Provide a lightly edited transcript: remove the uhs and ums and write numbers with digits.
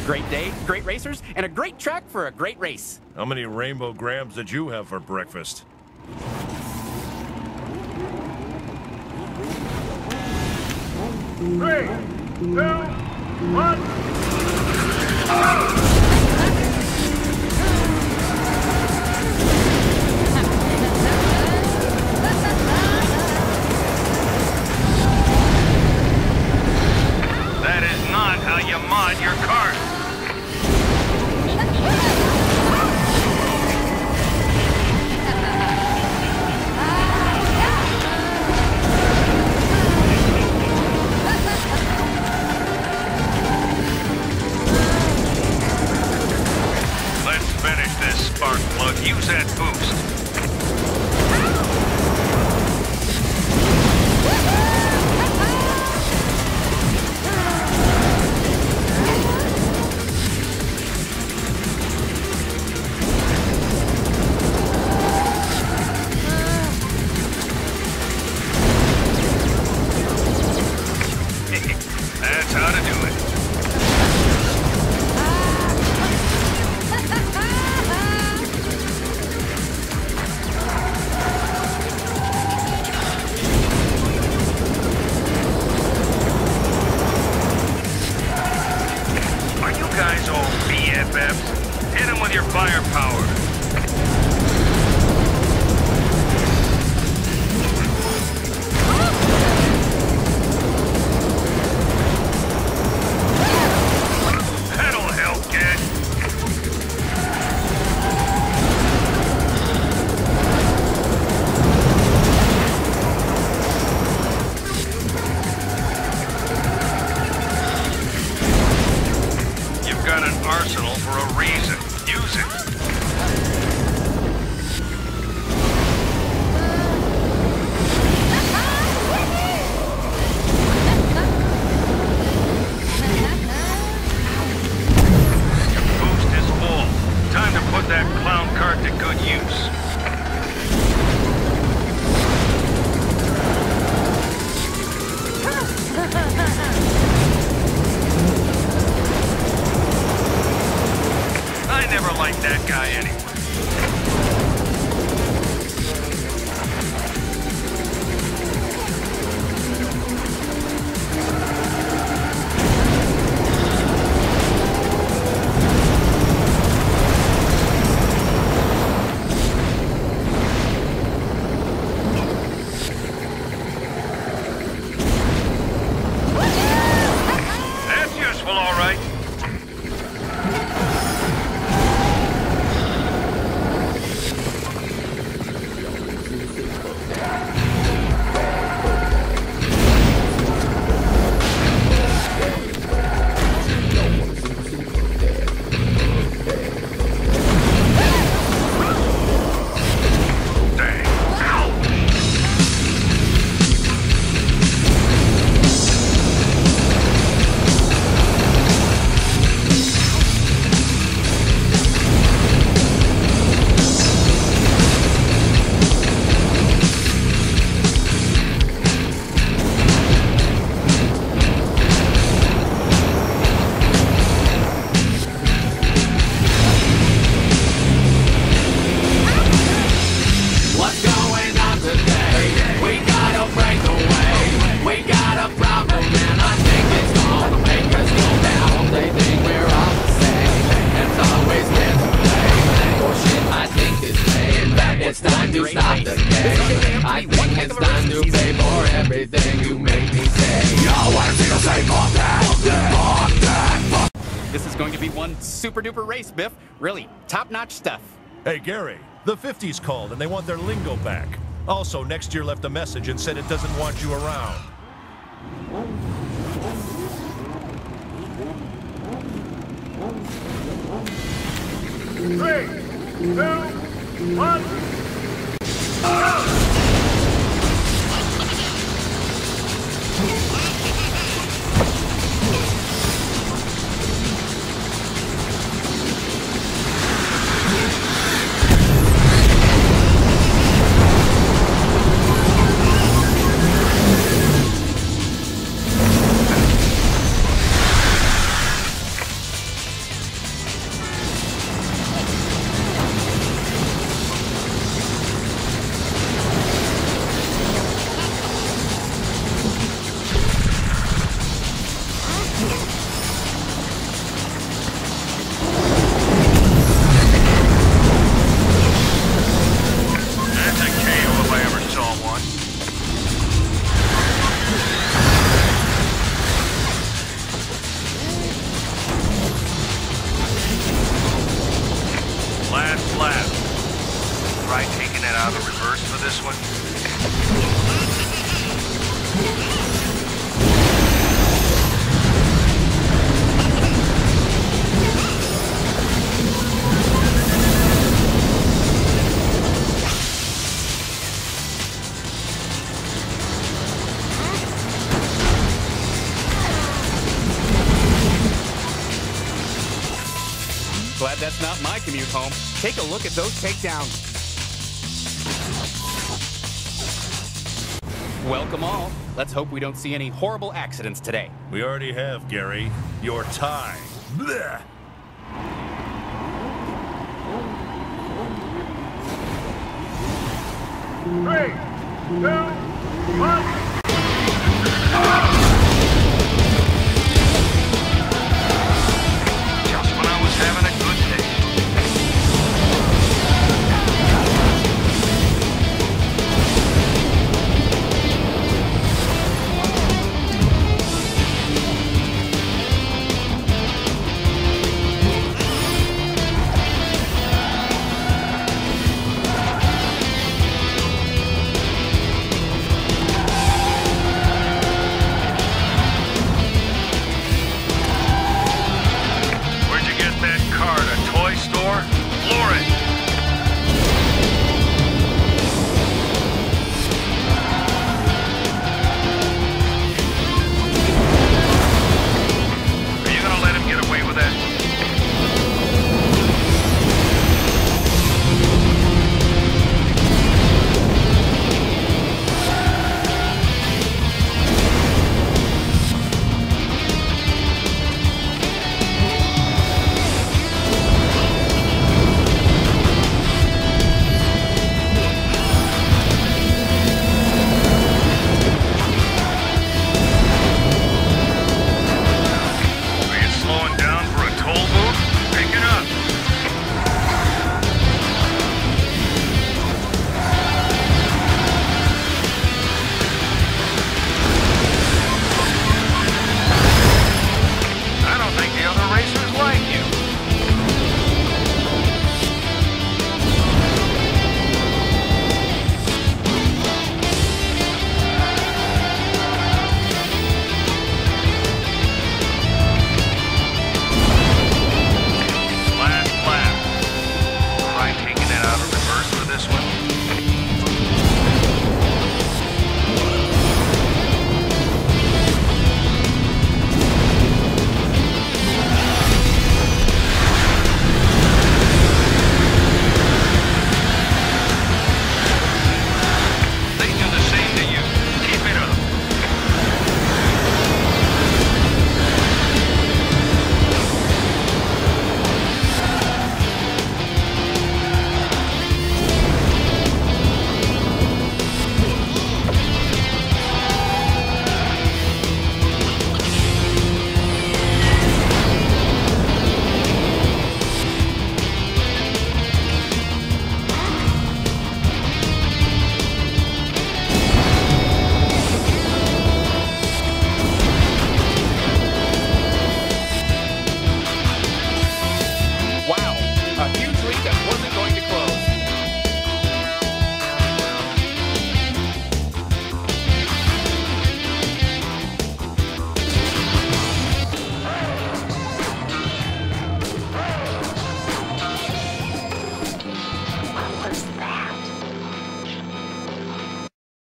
Great day, great racers, and a great track for a great race. How many Rainbow Grams did you have for breakfast? 3, 2, 1. That is not how you mod your cart. Let's finish this, spark plug. Use that boost. That's how to do it. Are you guys all BFFs? Hit them with your firepower. That'll help, kid. You've got an arsenal for a reason. Use it. Boost is full. Time to put that clown cart to good use. I never liked that guy anyway. That's useful, all right. Dang. Ow. What's going on today? We gotta break away. We got a problem and I think it's gonna make us go down. They think we're all the same. It's always been to blame. Bullshit, I think it's saying that it's time to stop the game. I think it's time to pay for everything you make me say. Yo, I see you say fuck that, fuck that, fuck. This is going to be one super duper race, Biff. Really, top-notch stuff. Hey, Gary, the 50s called and they want their lingo back. Also, Next Year left a message and said it doesn't want you around. 3, 2, 1. try taking that out of the reverse for this one? Glad that's not my commute home. Take a look at those takedowns. Welcome all. Let's hope we don't see any horrible accidents today. We already have, Gary. Your tie. Blech. 3, 2, 1.